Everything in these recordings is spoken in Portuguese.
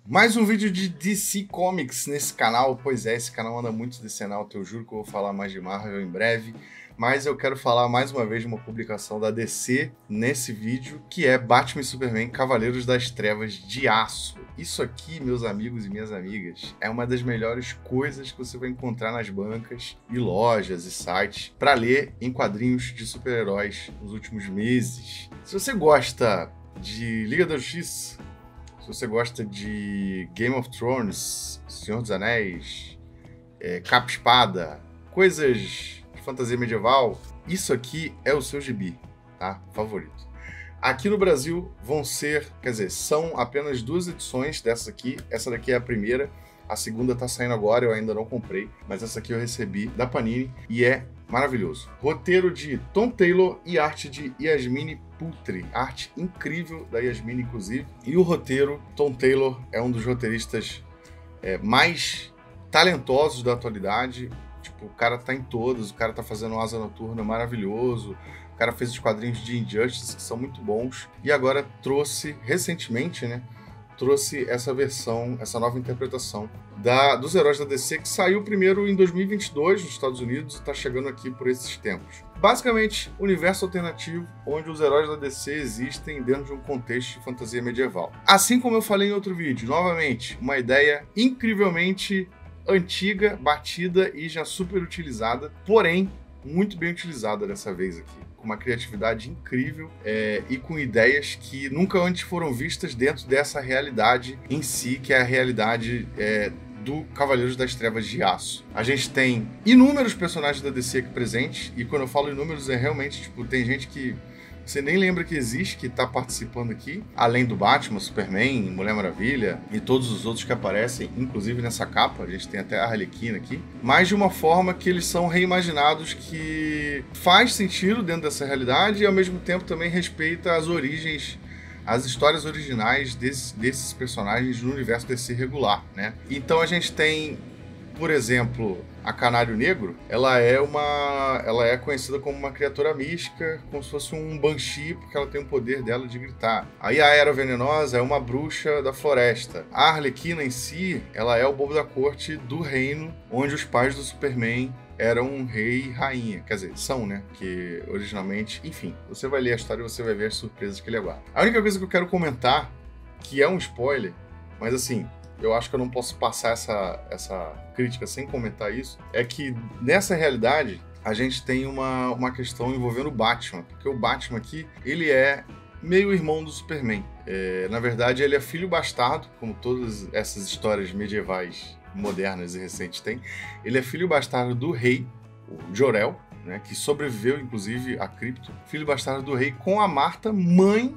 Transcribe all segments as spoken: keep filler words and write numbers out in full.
Mais um vídeo de D C Comics nesse canal. Pois é, esse canal anda muito decenalto, eu juro que eu vou falar mais de Marvel em breve. Mas eu quero falar mais uma vez de uma publicação da D C nesse vídeo, que é Batman e Superman Cavaleiros das Trevas de Aço. Isso aqui, meus amigos e minhas amigas, é uma das melhores coisas que você vai encontrar nas bancas e lojas e sites para ler em quadrinhos de super-heróis nos últimos meses. Se você gosta de Liga da Justiça, se você gosta de Game of Thrones, Senhor dos Anéis, é, Capa Espada, coisas de fantasia medieval, isso aqui é o seu gibi, tá? Favorito. Aqui no Brasil vão ser, quer dizer, são apenas duas edições dessa aqui. Essa daqui é a primeira, a segunda tá saindo agora, eu ainda não comprei, mas essa aqui eu recebi da Panini e é maravilhoso. Roteiro de Tom Taylor e arte de Yasmine Putri. Arte incrível da Yasmine, inclusive. E o roteiro, Tom Taylor é um dos roteiristas é, mais talentosos da atualidade. Tipo, o cara tá em todas, o cara tá fazendo um Asa Noturna maravilhoso, o cara fez os quadrinhos de Injustice, que são muito bons, e agora trouxe, recentemente, né, trouxe essa versão, essa nova interpretação da, dos heróis da D C, que saiu primeiro em dois mil e vinte e dois nos Estados Unidos e tá chegando aqui por esses tempos. Basicamente, universo alternativo, onde os heróis da D C existem dentro de um contexto de fantasia medieval. Assim como eu falei em outro vídeo, novamente, uma ideia incrivelmente antiga, batida e já super utilizada, porém muito bem utilizada dessa vez aqui, com uma criatividade incrível é, e com ideias que nunca antes foram vistas dentro dessa realidade em si, que é a realidade é, do Cavaleiros das Trevas de Aço. A gente tem inúmeros personagens da D C aqui presentes, e quando eu falo inúmeros é realmente, tipo, tem gente que você nem lembra que existe, que está participando aqui, além do Batman, Superman, Mulher Maravilha e todos os outros que aparecem, inclusive nessa capa, a gente tem até a Arlequina aqui, mas de uma forma que eles são reimaginados, que faz sentido dentro dessa realidade e ao mesmo tempo também respeita as origens, as histórias originais desse, desses personagens no universo D C regular, né? Então a gente tem, por exemplo, a Canário Negro, ela é uma, ela é conhecida como uma criatura mística, como se fosse um Banshee, porque ela tem o poder dela de gritar. Aí a Era Venenosa é uma bruxa da floresta. A Arlequina em si, ela é o bobo da corte do reino, onde os pais do Superman eram um rei e rainha. Quer dizer, são, né? Que originalmente... Enfim, você vai ler a história e você vai ver as surpresas que ele aguarda. A única coisa que eu quero comentar, que é um spoiler, mas assim, eu acho que eu não posso passar essa, essa crítica sem comentar isso, é que nessa realidade a gente tem uma, uma questão envolvendo o Batman, porque o Batman aqui, ele é meio irmão do Superman. É, na verdade, ele é filho bastardo, como todas essas histórias medievais modernas e recentes têm. Ele é filho bastardo do rei, o Jor-El, né, que sobreviveu, inclusive, a Krypton. Filho bastardo do rei com a Marta, mãe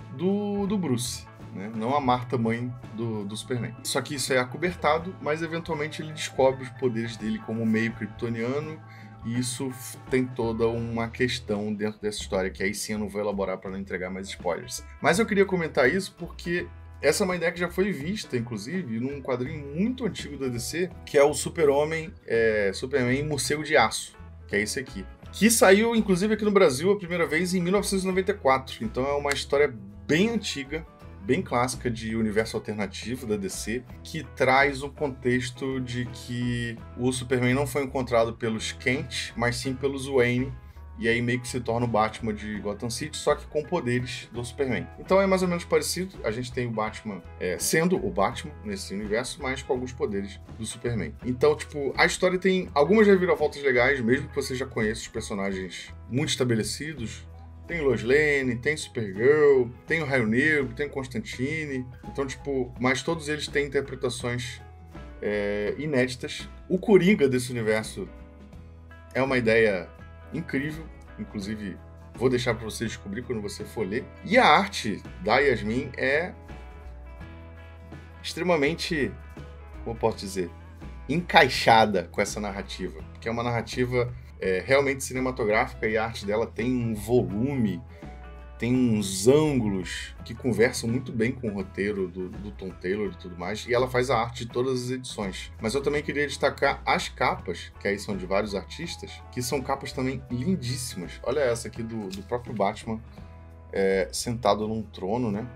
do, do Bruce. Né? Não a Marta, mãe do, do Superman. Só que isso é acobertado, mas eventualmente ele descobre os poderes dele como meio kryptoniano, e isso tem toda uma questão dentro dessa história, que aí sim eu não vou elaborar para não entregar mais spoilers. Mas eu queria comentar isso porque essa é uma ideia que já foi vista, inclusive, num quadrinho muito antigo da D C, que é o Super-Homem, é, Superman Morcego de Aço, que é esse aqui. Que saiu, inclusive, aqui no Brasil a primeira vez em mil novecentos e noventa e quatro. Então é uma história bem antiga, bem clássica de universo alternativo da D C, que traz um contexto de que o Superman não foi encontrado pelos Kent, mas sim pelos Wayne, e aí meio que se torna o Batman de Gotham City, só que com poderes do Superman. Então é mais ou menos parecido, a gente tem o Batman é, sendo o Batman nesse universo, mas com alguns poderes do Superman. Então, tipo, a história tem algumas reviravoltas legais, mesmo que você já conheça os personagens muito estabelecidos. Tem Lois Lane, tem Supergirl, tem o Raio Negro, tem o Constantine. Então, tipo, mas todos eles têm interpretações é, inéditas. O Coringa desse universo é uma ideia incrível. Inclusive, vou deixar para você descobrir quando você for ler. E a arte da Yasmine é extremamente, como eu posso dizer, encaixada com essa narrativa. Porque é uma narrativa É, realmente cinematográfica, e a arte dela tem um volume, tem uns ângulos que conversam muito bem com o roteiro do, do Tom Taylor e tudo mais, e ela faz a arte de todas as edições. Mas eu também queria destacar as capas, que aí são de vários artistas, que são capas também lindíssimas. Olha essa aqui do, do próprio Batman, é, sentado num trono, né?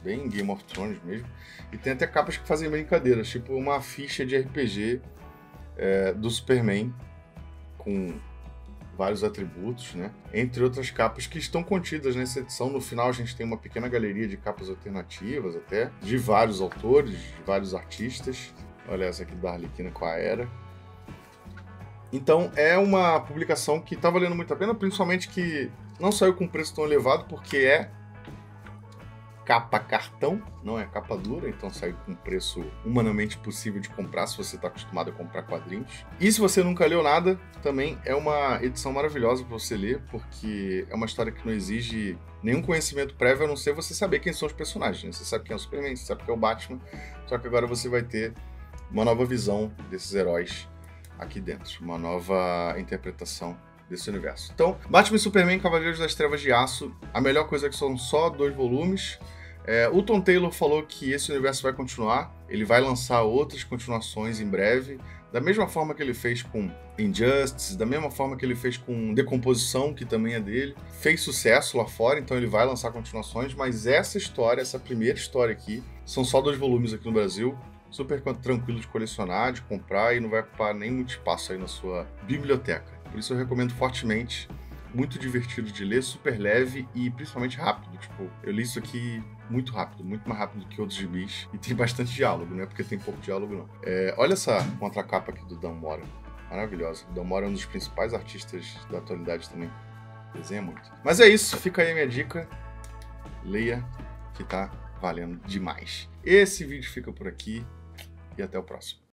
bem Game of Thrones mesmo. E tem até capas que fazem brincadeiras, tipo uma ficha de R P G é, do Superman, com vários atributos, né? Entre outras capas que estão contidas nessa edição. No final a gente tem uma pequena galeria de capas alternativas até, de vários autores, de vários artistas. Olha essa aqui da Arlequina com a Era. Então é uma publicação que tá valendo muito a pena, principalmente que não saiu com preço tão elevado, porque é capa cartão, não é capa dura, então sai com preço humanamente possível de comprar se você está acostumado a comprar quadrinhos. E se você nunca leu nada, também é uma edição maravilhosa para você ler, porque é uma história que não exige nenhum conhecimento prévio, a não ser você saber quem são os personagens, né? Você sabe quem é o Superman, você sabe quem é o Batman, só que agora você vai ter uma nova visão desses heróis aqui dentro, uma nova interpretação desse universo. Então, Batman e Superman, Cavaleiros das Trevas de Aço, a melhor coisa é que são só dois volumes. É, o Tom Taylor falou que esse universo vai continuar, ele vai lançar outras continuações em breve, da mesma forma que ele fez com Injustice, da mesma forma que ele fez com Decomposição, que também é dele. Fez sucesso lá fora, então ele vai lançar continuações, mas essa história, essa primeira história aqui, são só dois volumes aqui no Brasil, super tranquilo de colecionar, de comprar, e não vai ocupar nem muito espaço aí na sua biblioteca. Por isso eu recomendo fortemente, muito divertido de ler, super leve e principalmente rápido. Tipo, eu li isso aqui muito rápido, muito mais rápido que outros gibis. E tem bastante diálogo, não é porque tem pouco diálogo, não. É, olha essa contracapa aqui do Dan Mora, maravilhosa. O Dan Mora é um dos principais artistas da atualidade também. Desenha muito. Mas é isso, fica aí a minha dica. Leia, que tá valendo demais. Esse vídeo fica por aqui e até o próximo.